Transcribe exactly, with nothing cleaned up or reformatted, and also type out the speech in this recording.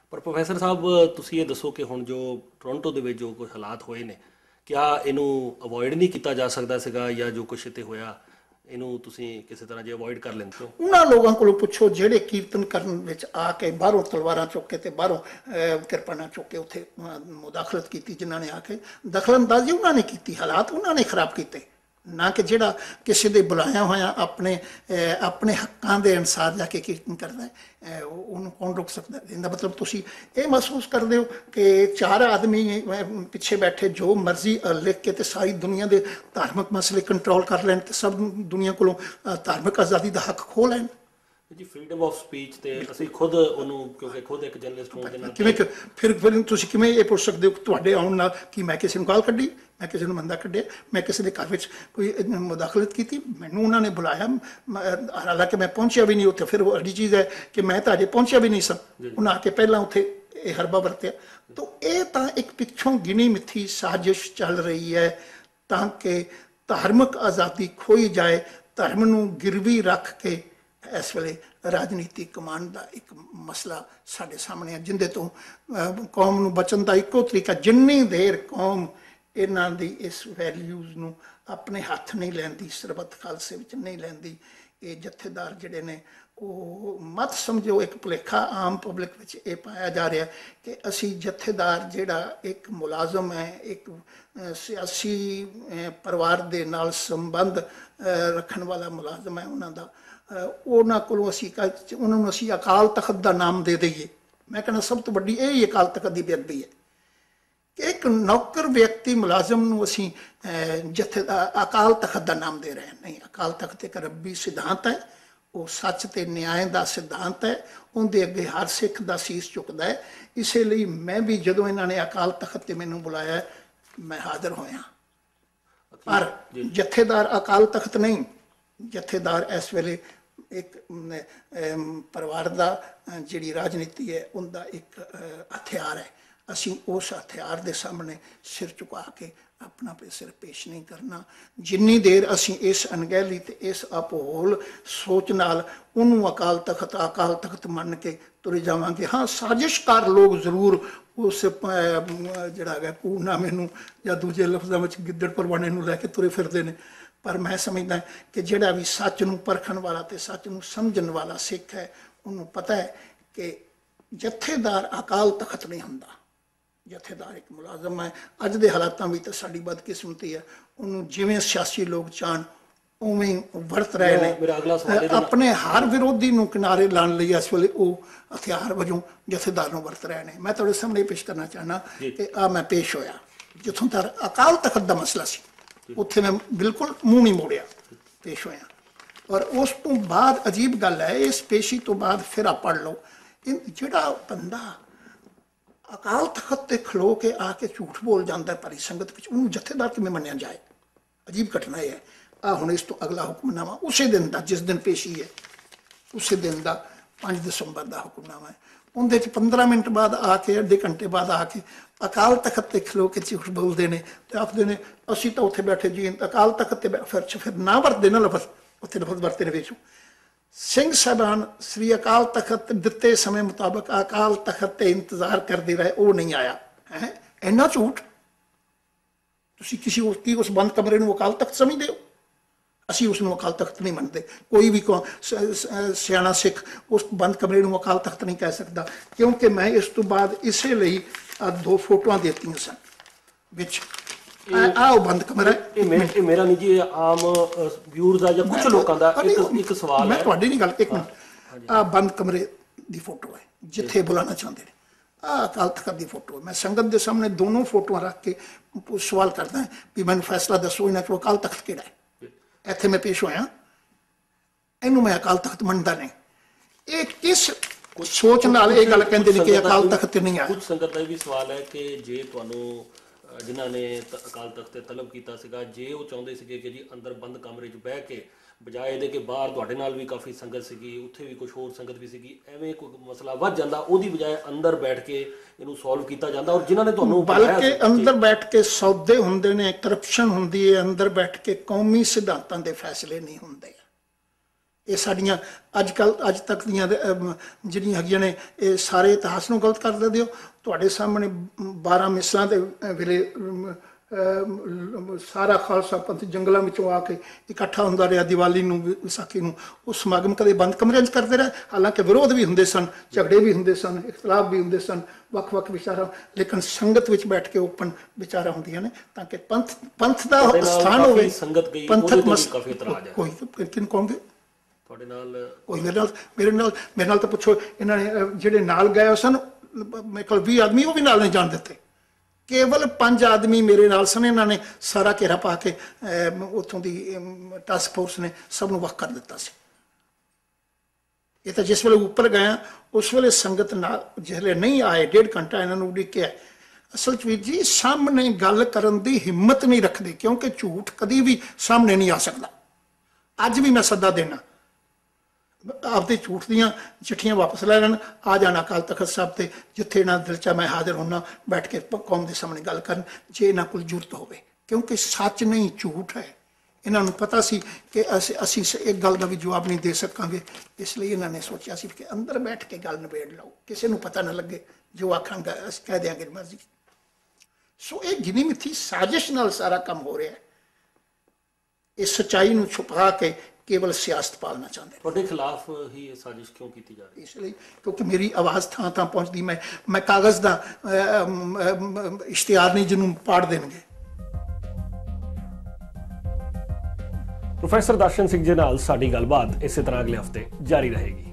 ਪਰ ਪ੍ਰੋਫੈਸਰ ਸਾਹਿਬ ਤੁਸੀਂ ਇਹ ਦੱਸੋ ਕਿ ਹੁਣ ਜੋ ਟੋਰਾਂਟੋ ਦੇ ਵਿੱਚ ਜੋ ਕੁਝ ਹਾਲਾਤ ਹੋਏ ਨੇ, ਕਿਆ ਇਹਨੂੰ ਅਵੋਇਡ ਨਹੀਂ ਕੀਤਾ ਜਾ ਸਕਦਾ ਸੀਗਾ, ਜਾਂ ਜੋ ਕੁਛ ਇੱਥੇ ਹੋਇਆ ਇਹਨੂੰ ਤੁਸੀਂ ਕਿਸੇ ਤਰ੍ਹਾਂ ਜੇ ਅਵੋਇਡ ਕਰ ਲੈਂਦੇ ਹੋ? ਉਹਨਾਂ ਲੋਕਾਂ ਕੋਲੋਂ ਪੁੱਛੋ ਜਿਹੜੇ ਕੀਰਤਨ ਕਰਨ ਵਿੱਚ ਆ ਕੇ ਬਾਹਰੋਂ ਤਲਵਾਰਾਂ ਚੁੱਕ ਕੇ ਤੇ ਬਾਹਰੋਂ ਕਿਰਪਾਨਾਂ ਚੁੱਕ ਕੇ ਉੱਥੇ ਮੁਦਾਖਲਤ ਕੀਤੀ, ਜਿਨ੍ਹਾਂ ਨੇ ਆ ਕੇ ਦਖਲਅੰਦਾਜ਼ੀ ਉਹਨਾਂ ਨੇ ਕੀਤੀ, ਹਾਲਾਤ ਉਹਨਾਂ ਨੇ ਖਰਾਬ ਕੀਤੇ, ਨਾ ਕਿ ਜਿਹੜਾ ਕਿਸੇ ਦੇ ਬੁਲਾਇਆ ਹੋਇਆ ਆਪਣੇ ਆਪਣੇ ਹੱਕਾਂ ਦੇ ਅਨੁਸਾਰ ਜਾ ਕੇ ਕੀਰਤਨ ਕਰਦਾ ਉਹਨੂੰ ਕੌਣ ਰੋਕ ਸਕਦਾ? ਇਹਦਾ ਮਤਲਬ ਤੁਸੀਂ ਇਹ ਮਹਿਸੂਸ ਕਰਦੇ ਹੋ ਕਿ ਚਾਰ ਆਦਮੀ ਪਿੱਛੇ ਬੈਠੇ ਜੋ ਮਰਜ਼ੀ ਲਿਖ ਕੇ ਤੇ ਸਾਰੀ ਦੁਨੀਆ ਦੇ ਧਾਰਮਿਕ ਮਸਲੇ ਕੰਟਰੋਲ ਕਰ ਲੈਣ ਤੇ ਸਭ ਦੁਨੀਆ ਕੋਲੋਂ ਧਾਰਮਿਕ ਆਜ਼ਾਦੀ ਦਾ ਹੱਕ ਖੋਹ ਲੈਣ? ਜੀ ਫਰੀडम ਆਫ ਸਪੀਚ ਤੇ ਅਸੀਂ ਖੁਦ ਉਹਨੂੰ, ਕਿਉਂਕਿ ਖੁਦ ਇੱਕ ਜਰਨਲਿਸਟ ਹੋਣ ਦੇ ਨਾਲ ਕਿਵੇਂ ਫਿਰ ਫਿਰ ਤੁਸੀਂ ਕਿਵੇਂ ਇਹ ਪੁੱਛ ਸਕਦੇ ਹੋ ਕਿ ਤੁਹਾਡੇ ਆਉਣ ਨਾਲ ਕਿ ਮੈਂ ਕਿਸੇ ਨੂੰ ਗਾਲ ਕੱਢੀ, ਮੈਂ ਕਿਸੇ ਨੂੰ ਮੰਦਾ ਕੱਢਿਆ, ਮੈਂ ਕਿਸੇ ਦੇ ਘਰ ਵਿੱਚ ਕੋਈ ਮੁਦਾਖਲਤ ਕੀਤੀ? ਮੈਨੂੰ ਉਹਨਾਂ ਨੇ ਬੁਲਾਇਆ, ਹਾਲਾਂਕਿ ਮੈਂ ਪਹੁੰਚਿਆ ਵੀ ਨਹੀਂ ਉੱਥੇ। ਫਿਰ ਉਹ ਅੜੀ ਚੀਜ਼ ਹੈ ਕਿ ਮੈਂ ਤਾਂ ਅਜੇ ਪਹੁੰਚਿਆ ਵੀ ਨਹੀਂ ਸਾਂ, ਉਹਨਾਂ ਆ ਕੇ ਪਹਿਲਾਂ ਉੱਥੇ ਇਹ ਹਰਬਾ ਵਰਤਿਆ। ਤਾਂ ਇਹ ਤਾਂ ਇੱਕ ਪਿੱਛੋਂ ਗਿਣੀ ਮਿੱਥੀ ਸਾਜ਼ਿਸ਼ ਚੱਲ ਰਹੀ ਹੈ ਤਾਂ ਕਿ ਧਾਰਮਿਕ ਆਜ਼ਾਦੀ ਖੋਈ ਜਾਏ। ਧਰਮ ਨੂੰ ਗਿਰਵੀ ਰੱਖ ਕੇ ਇਸ ਵੇਲੇ ਰਾਜਨੀਤੀ ਕਮਾਂਡ ਦਾ ਇੱਕ ਮਸਲਾ ਸਾਡੇ ਸਾਹਮਣੇ ਹੈ, ਜਿਹਦੇ ਤੋਂ ਕੌਮ ਨੂੰ ਬਚਣ ਦਾ ਇੱਕੋ ਤਰੀਕਾ, ਜਿੰਨੀ ਦੇਰ ਕੌਮ ਇਹਨਾਂ ਦੀ ਇਸ ਵੈਲਿਊਜ਼ ਨੂੰ ਆਪਣੇ ਹੱਥ ਨਹੀਂ ਲੈਂਦੀ, ਸਰਬੱਤ ਖਾਲਸੇ ਵਿੱਚ ਨਹੀਂ ਲੈਂਦੀ, ਇਹ ਜਥੇਦਾਰ ਜਿਹੜੇ ਨੇ ਉਹ ਮਤ ਸਮਝੋ ਇੱਕ ਭੁਲੇਖਾ ਆਮ ਪਬਲਿਕ ਵਿੱਚ ਇਹ ਪਾਇਆ ਜਾ ਰਿਹਾ ਕਿ ਅਸੀਂ ਜਥੇਦਾਰ ਜਿਹੜਾ ਇੱਕ ਮੁਲਾਜ਼ਮ ਹੈ, ਇੱਕ ਸਿਆਸੀ ਪਰਿਵਾਰ ਦੇ ਨਾਲ ਸੰਬੰਧ ਰੱਖਣ ਵਾਲਾ ਮੁਲਾਜ਼ਮ ਹੈ, ਉਹਨਾਂ ਦਾ ਉਹਨਾਂ ਕੋਲੋਂ ਅਸੀਂ ਉਹਨਾਂ ਨੂੰ ਅਸੀਂ ਅਕਾਲ ਤਖਤ ਦਾ ਨਾਮ ਦੇ ਦਈਏ। ਮੈਂ ਕਹਿੰਦਾ ਸਭ ਤੋਂ ਵੱਡੀ ਇਹ ਹੀ ਅਕਾਲ ਤਖਤ ਦੀ ਬੇਅਦਬੀ ਹੈ ਕਿ ਇੱਕ ਨੌਕਰ ਵਿਅਕਤੀ ਮੁਲਾਜ਼ਮ ਨੂੰ ਅਸੀਂ ਜਥੇ ਅਕਾਲ ਤਖਤ ਦਾ ਨਾਮ ਦੇ ਰਹੇ। ਨਹੀਂ, ਅਕਾਲ ਤਖਤ ਇੱਕ ਰੱਬੀ ਸਿਧਾਂਤ ਹੈ, ਉਹ ਸੱਚ ਤੇ ਨਿਆਂ ਦਾ ਸਿਧਾਂਤ ਹੈ, ਉਹਦੇ ਅੱਗੇ ਹਰ ਸਿੱਖ ਦਾ ਸੀਸ ਝੁਕਦਾ ਹੈ। ਇਸੇ ਲਈ ਮੈਂ ਵੀ ਜਦੋਂ ਇਹਨਾਂ ਨੇ ਅਕਾਲ ਤਖਤ ਤੇ ਮੈਨੂੰ ਬੁਲਾਇਆ ਮੈਂ ਹਾਜ਼ਰ ਹੋਇਆ। ਪਰ ਜਥੇਦਾਰ ਅਕਾਲ ਤਖਤ ਨਹੀਂ, ਜਥੇਦਾਰ ਇਸ ਵੇਲੇ ਇੱਕ ਪਰਿਵਾਰ ਦਾ ਜਿਹੜੀ ਰਾਜਨੀਤੀ ਹੈ ਉਹਦਾ ਇੱਕ ਹਥਿਆਰ ਹੈ। ਅਸੀਂ ਉਸ ਹਥਿਆਰ ਦੇ ਸਾਹਮਣੇ ਸਿਰ ਝੁਕਾ ਕੇ ਆਪਣਾ ਸਿਰ ਪੇਸ਼ ਨਹੀਂ ਕਰਨਾ। ਜਿੰਨੀ ਦੇਰ ਅਸੀਂ ਇਸ ਅਣਗਹਿਲੀ ਤੇ ਇਸ ਅਪੋਹਲ ਸੋਚ ਨਾਲ ਉਹਨੂੰ ਅਕਾਲ ਤਖਤ ਅਕਾਲ ਤਖਤ ਮੰਨ ਕੇ ਤੁਰੇ ਜਾਵਾਂਗੇ। ਹਾਂ, ਸਾਜ਼ਿਸ਼ਕਾਰ ਲੋਕ ਜ਼ਰੂਰ ਉਸ ਜਿਹੜਾ ਹੈਗਾ ਪੂਰਨਾਮੇ ਨੂੰ ਜਾਂ ਦੂਜੇ ਲਫ਼ਜ਼ਾਂ ਵਿੱਚ ਗਿੱਦੜ ਪਰਵਾਣੇ ਨੂੰ ਲੈ ਕੇ ਤੁਰੇ ਫਿਰਦੇ ਨੇ, ਪਰ ਮੈਂ ਸਮਝਦਾ ਕਿ ਜਿਹੜਾ ਵੀ ਸੱਚ ਨੂੰ ਪਰਖਣ ਵਾਲਾ ਤੇ ਸੱਚ ਨੂੰ ਸਮਝਣ ਵਾਲਾ ਸਿੱਖ ਹੈ ਉਹਨੂੰ ਪਤਾ ਹੈ ਕਿ ਜਥੇਦਾਰ ਅਕਾਲ ਤਖਤ ਨਹੀਂ ਹੁੰਦਾ, ਜਥੇਦਾਰ ਇੱਕ ਮੁਲਾਜ਼ਮ ਹੈ। ਅੱਜ ਦੇ ਹਾਲਾਤਾਂ ਵਿੱਚ ਤਾਂ ਸਾਡੀ ਬਦਕਿਸਮਤੀ ਹੈ, ਉਹਨੂੰ ਜਿਵੇਂ ਸਿਆਸੀ ਲੋਕ ਚਾਹਣ ਉਵੇਂ ਵਰਤ ਰਹੇ ਨੇ। ਆਪਣੇ ਹਰ ਵਿਰੋਧੀ ਨੂੰ ਕਿਨਾਰੇ ਲਾਉਣ ਲਈ ਇਸ ਵੇਲੇ ਉਹ ਹਥਿਆਰ ਵਜੋਂ ਜਥੇਦਾਰ ਨੂੰ ਵਰਤ ਰਹੇ ਨੇ। ਮੈਂ ਤੁਹਾਡੇ ਸਾਹਮਣੇ ਪੇਸ਼ ਕਰਨਾ ਚਾਹੁੰਦਾ ਕਿ ਆ ਮੈਂ ਪੇਸ਼ ਹੋਇਆ ਜਿੱਥੋਂ ਤੱਕ ਅਕਾਲ ਤਖਤ ਦਾ ਮਸਲਾ ਸੀ, ਉੱਥੇ ਮੈਂ ਬਿਲਕੁਲ ਮੂੰਹ ਨਹੀਂ ਮੋੜਿਆ, ਪੇਸ਼ ਹੋਇਆ। ਔਰ ਉਸ ਤੋਂ ਬਾਅਦ ਅਜੀਬ ਗੱਲ ਹੈ, ਇਸ ਪੇਸ਼ੀ ਤੋਂ ਬਾਅਦ ਫਿਰ ਆ ਪੜ੍ਹ ਲਓ, ਜਿਹੜਾ ਬੰਦਾ ਅਕਾਲ ਤਖਤ ਤੇ ਖਲੋ ਕੇ ਆ ਕੇ ਝੂਠ ਬੋਲ ਜਾਂਦਾ ਭਰੀ ਸੰਗਤ ਵਿੱਚ, ਉਹਨੂੰ ਜਥੇਦਾਰ ਕਿਵੇਂ ਮੰਨਿਆ ਜਾਏ? ਅਜੀਬ ਘਟਨਾ ਇਹ ਹੈ। ਆ ਹੁਣ ਇਸ ਤੋਂ ਅਗਲਾ ਹੁਕਮਨਾਮਾ ਉਸੇ ਦਿਨ ਦਾ, ਜਿਸ ਦਿਨ ਪੇਸ਼ੀ ਹੈ ਉਸੇ ਦਿਨ ਦਾ ਪੰਜ ਦਸੰਬਰ ਦਾ ਹੁਕਮਨਾਮਾ ਹੈ। ਉਹਦੇ 'ਚ ਪੰਦਰਾਂ ਮਿੰਟ ਬਾਅਦ ਆ ਕੇ, ਅੱਧੇ ਘੰਟੇ ਬਾਅਦ ਆ ਕੇ ਅਕਾਲ ਤਖਤ ਤੇ ਖਲੋ ਕੇ ਝੂਠ ਬੋਲਦੇ ਨੇ ਤੇ ਆਖਦੇ ਨੇ ਅਸੀਂ ਤਾਂ ਉੱਥੇ ਬੈਠੇ ਜੀ ਅਕਾਲ ਤਖਤ ਤੇ ਫਿਰ ਫਿਰ ਨਾ ਵਰਤਦੇ ਨਾ ਲਫ਼ਜ਼, ਉੱਥੇ ਲਫ਼ਜ਼ ਵਰਤੇ ਨੇ ਵੇਚੋ। ਸਿੰਘ ਸਾਹਿਬਾਨ ਸ੍ਰੀ ਅਕਾਲ ਤਖਤ ਦਿੱਤੇ ਸਮੇਂ ਮੁਤਾਬਕ ਅਕਾਲ ਤਖਤ ਤੇ ਇੰਤਜ਼ਾਰ ਕਰਦੇ ਰਹੇ, ਉਹ ਨਹੀਂ ਆਇਆ ਹੈ। ਇੰਨਾ ਝੂਠ! ਤੁਸੀਂ ਕਿਸੇ ਕੀ ਉਸ ਬੰਦ ਕਮਰੇ ਨੂੰ ਅਕਾਲ ਤਖਤ ਸਮਝਦੇ ਹੋ? ਅਸੀਂ ਉਸ ਨੂੰ ਅਕਾਲ ਤਖਤ ਨਹੀਂ ਮੰਨਦੇ। ਕੋਈ ਵੀ ਸਿਆਣਾ ਸਿੱਖ ਉਸ ਬੰਦ ਕਮਰੇ ਨੂੰ ਅਕਾਲ ਤਖਤ ਨਹੀਂ ਕਹਿ ਸਕਦਾ, ਕਿਉਂਕਿ ਮੈਂ ਇਸ ਤੋਂ ਬਾਅਦ ਇਸੇ ਲਈ ਦੋ ਫੋਟੋਆਂ ਦਿੱਤੀਆਂ ਸਨ ਵਿੱਚ ਆਹ ਬੰਦ ਕਮਰਾ। ਇਹ ਮੇਰਾ ਨਹੀਂ ਜੀ, ਆਮ ਵਿਊਅਰਸ ਦਾ ਜਾਂ ਕੁਝ ਲੋਕਾਂ ਦਾ ਇੱਕ ਸਵਾਲ ਹੈ। ਮੈਂ ਤੁਹਾਡੀ ਨਹੀਂ ਗੱਲ, ਇੱਕ ਮਿੰਟ, ਆਹ ਬੰਦ ਕਮਰੇ ਦੀ ਫੋਟੋ ਹੈ ਜਿੱਥੇ ਬੁਲਾਉਣਾ ਚਾਹੁੰਦੇ ਨੇ, ਆਹ ਅਕਾਲ ਤਖਤ ਦੀ ਫੋਟੋ ਹੈ। ਮੈਂ ਸੰਗਤ ਦੇ ਸਾਹਮਣੇ ਦੋਨੋਂ ਫੋਟੋਆਂ ਰੱਖ ਕੇ ਸਵਾਲ ਕਰਦਾ ਵੀ ਮੈਨੂੰ ਫੈਸਲਾ ਦੱਸੋ ਇਹਨਾਂ ਚੋਂ ਅਕਾਲ ਤਖਤ ਕਿਹੜਾ ਹੈ। ਇੱਥੇ ਮੈਂ ਪੇਸ਼ ਹੋਇਆ, ਇਹਨੂੰ ਮੈਂ ਅਕਾਲ ਤਖਤ ਮੰਨਦਾ ਨਹੀਂ। ਇਹ ਕਿਸ ਸੋਚ ਨਾਲ ਇਹ ਗੱਲ ਕਹਿੰਦੇ ਨੇ ਕਿ ਅਕਾਲ ਤਖਤ ਨਹੀਂ ਆਇਆ? ਕੁਝ ਸੰਗਤ ਦਾ ਇਹ ਵੀ ਸਵਾਲ ਹੈ ਕਿ ਜੇ ਤੁਹਾਨੂੰ ਜਿਨ੍ਹਾਂ ਨੇ ਅਕਾਲ ਤਖਤ ਤੇ ਤਲਬ ਕੀਤਾ ਸੀਗਾ, ਜੇ ਉਹ ਚਾਹੁੰਦੇ ਸੀਗੇ ਕਿ ਜੀ ਅੰਦਰ ਬੰਦ ਕਮਰੇ 'ਚ ਬਹਿ ਕੇ, ਬਜਾਏ ਇਹਦੇ ਕਿ ਬਾਹਰ ਤੁਹਾਡੇ ਨਾਲ ਵੀ ਕਾਫੀ ਸੰਗਤ ਸੀਗੀ, ਉੱਥੇ ਵੀ ਕੁਝ ਹੋਰ ਸੰਗਤ ਵੀ ਸੀਗੀ, ਐਵੇਂ ਕੋਈ ਮਸਲਾ ਵੱਧ ਜਾਂਦਾ, ਉਹਦੀ ਬਜਾਏ ਅੰਦਰ ਬੈਠ ਕੇ ਇਹਨੂੰ ਸੋਲਵ ਕੀਤਾ ਜਾਂਦਾ। ਔਰ ਜਿਨ੍ਹਾਂ ਨੇ ਤੁਹਾਨੂੰ ਬਲਕਿ ਅੰਦਰ ਬੈਠ ਕੇ ਸੌਦੇ ਹੁੰਦੇ ਨੇ, ਕਰਪਸ਼ਨ ਹੁੰਦੀ ਹੈ, ਅੰਦਰ ਬੈਠ ਕੇ ਕੌਮੀ ਸਿਧਾਂਤਾਂ ਦੇ ਫੈਸਲੇ ਨਹੀਂ ਹੁੰਦੇ। ਇਹ ਸਾਡੀਆਂ ਅੱਜ ਕੱਲ੍ਹ ਅੱਜ ਤੱਕ ਦੀਆਂ ਅਮ, ਜਿਹੜੀਆਂ ਹੈਗੀਆਂ ਨੇ ਇਹ ਸਾਰੇ ਇਤਿਹਾਸ ਨੂੰ ਗਲਤ ਕਰ ਦਿੰਦੇ ਹੋ। ਤੁਹਾਡੇ ਸਾਹਮਣੇ ਬਾਰਾਂ ਮਿਸਲਾਂ ਦੇ ਵੇਲੇ ਅਮ, ਅਮ, ਸਾਰਾ ਖਾਲਸਾ ਪੰਥ ਜੰਗਲਾਂ ਵਿੱਚੋਂ ਆ ਕੇ ਇਕੱਠਾ ਹੁੰਦਾ ਰਿਹਾ ਦੀਵਾਲੀ ਨੂੰ ਵਿਸਾਖੀ ਨੂੰ। ਉਹ ਸਮਾਗਮ ਕਦੇ ਬੰਦ ਕਮਰਿਆਂ 'ਚ ਕਰਦੇ ਰਹੇ, ਹਾਲਾਂਕਿ ਵਿਰੋਧ ਵੀ ਹੁੰਦੇ ਸਨ, ਝਗੜੇ ਵੀ ਹੁੰਦੇ ਸਨ, ਇਖਤਲਾਫ ਵੀ ਹੁੰਦੇ ਸਨ, ਵੱਖ-ਵੱਖ ਵਿਚਾਰਾਂ, ਲੇਕਿਨ ਸੰਗਤ ਵਿੱਚ ਬੈਠ ਕੇ ਓਪਨ ਵਿਚਾਰਾਂ ਹੁੰਦੀਆਂ ਨੇ ਤਾਂ ਕਿ ਪੰਥ ਪੰਥ ਦਾ ਤੁਹਾਡੇ ਨਾਲ ਸਥਾਨ ਕਾਫੀ ਹੋਵੇ। ਸੰਗਤ ਗਈ, ਪੰਥਕ ਉਹਦੇ ਤੋਂ ਵੀ ਮਸ ਕਾਫੀ ਇਤਰਾਜ਼ ਹੈ। ਕੋਈ ਕਿਹਨੂੰ ਕਹੋਗੇ? ਤੁਹਾਡੇ ਨਾਲ ਕੋਈ ਮੇਰੇ ਨਾਲ ਮੇਰੇ ਨਾਲ ਮੇਰੇ ਨਾਲ ਤਾਂ ਪੁੱਛੋ, ਇਹਨਾਂ ਨੇ ਅਹ, ਜਿਹੜੇ ਨਾਲ ਗਏ ਸਨ ਮੇਰੇ ਕੋਲ ਵੀਹ ਆਦਮੀ, ਉਹ ਵੀ ਨਾਲ ਨਹੀਂ ਜਾਣ ਦਿੱਤੇ। ਕੇਵਲ ਪੰਜ ਆਦਮੀ ਮੇਰੇ ਨਾਲ ਸਨ, ਇਹਨਾਂ ਨੇ ਸਾਰਾ ਘੇਰਾ ਪਾ ਕੇ ਅਹ, ਉੱਥੋਂ ਦੀ ਟਾਸਕ ਫੋਰਸ ਨੇ ਸਭ ਨੂੰ ਵੱਖ ਕਰ ਦਿੱਤਾ ਸੀ। ਇਹ ਤਾਂ ਜਿਸ ਵੇਲੇ ਉੱਪਰ ਗਿਆ ਉਸ ਵੇਲੇ ਸੰਗਤ ਨਾਲ ਜਿਹੜੇ ਨਹੀਂ ਆਏ, ਡੇਢ ਘੰਟਾ ਇਹਨਾਂ ਨੂੰ ਉਡੀਕਿਆ। ਅਸਲ 'ਚ ਵੀਰ ਜੀ ਸਾਹਮਣੇ ਗੱਲ ਕਰਨ ਦੀ ਹਿੰਮਤ ਨਹੀਂ ਰੱਖਦੇ, ਕਿਉਂਕਿ ਝੂਠ ਕਦੀ ਵੀ ਸਾਹਮਣੇ ਨਹੀਂ ਆ ਸਕਦਾ। ਅੱਜ ਵੀ ਮੈਂ ਸੱਦਾ ਦੇਣਾ, ਆਪਦੇ ਝੂਠ ਦੀਆਂ ਚਿੱਠੀਆਂ ਵਾਪਸ ਲੈ ਲੈਣ, ਆ ਜਾਣਾ ਅਕਾਲ ਤਖਤ ਸਾਹਿਬ ਤੇ, ਜਿੱਥੇ ਇਹਨਾਂ ਦਿਲ 'ਚ ਮੈਂ ਹਾਜ਼ਰ ਹੋਣਾ, ਬੈਠ ਕੇ ਕੌਮ ਦੇ ਸਾਹਮਣੇ ਗੱਲ ਕਰਨ, ਜੇ ਇਹਨਾਂ ਕੋਲ ਜ਼ਰੂਰਤ ਹੋਵੇ। ਕਿਉਂਕਿ ਸੱਚ ਨਹੀਂ ਝੂਠ ਹੈ। ਇਹਨਾਂ ਨੂੰ ਪਤਾ ਸੀ ਕਿ ਅਸੀਂ ਅਸੀਂ ਇੱਕ ਗੱਲ ਦਾ ਵੀ ਜਵਾਬ ਨਹੀਂ ਦੇ ਸਕਾਂਗੇ, ਇਸ ਲਈ ਇਹਨਾਂ ਨੇ ਸੋਚਿਆ ਸੀ ਕਿ ਅੰਦਰ ਬੈਠ ਕੇ ਗੱਲ ਨਿਬੇੜ ਲਓ, ਕਿਸੇ ਨੂੰ ਪਤਾ ਨਾ ਲੱਗੇ, ਜੋ ਆਖਾਂਗਾ ਅਸੀਂ ਕਹਿ ਦਿਆਂਗੇ ਮਰਜ਼ੀ। ਸੋ ਇਹ ਗਿਣੀ ਮਿੱਥੀ ਸਾਜ਼ਿਸ਼ ਨਾਲ ਸਾਰਾ ਕੰਮ ਹੋ ਰਿਹਾ ਹੈ। ਇਹ ਸੱਚਾਈ ਨੂੰ ਛੁਪਾ ਕੇ ਕੇਵਲ ਸਿਆਸਤ ਪਾਲਣਾ ਚਾਹੁੰਦੇ। ਤੁਹਾਡੇ ਖਿਲਾਫ ਹੀ ਇਹ ਸਾਜ਼ਿਸ਼ ਕਿਉਂ ਕੀਤੀ ਜਾ ਰਹੀ ਹੈ? ਇਸ ਲਈ ਕਿਉਂਕਿ ਮੇਰੀ ਆਵਾਜ਼ ਥਾਂ ਥਾਂ ਪਹੁੰਚਦੀ, ਮੈਂ ਮੈਂ ਕਾਗਜ਼ ਦਾ ਇਸ਼ਤਿਹਾਰ ਨਹੀਂ ਜਿਹਨੂੰ ਪਾੜ ਦੇਣਗੇ। ਪ੍ਰੋਫੈਸਰ ਦਰਸ਼ਨ ਸਿੰਘ ਜੀ ਨਾਲ ਸਾਡੀ ਗੱਲਬਾਤ ਇਸੇ ਤਰ੍ਹਾਂ ਅਗਲੇ ਹਫਤੇ ਜਾਰੀ ਰਹੇਗੀ।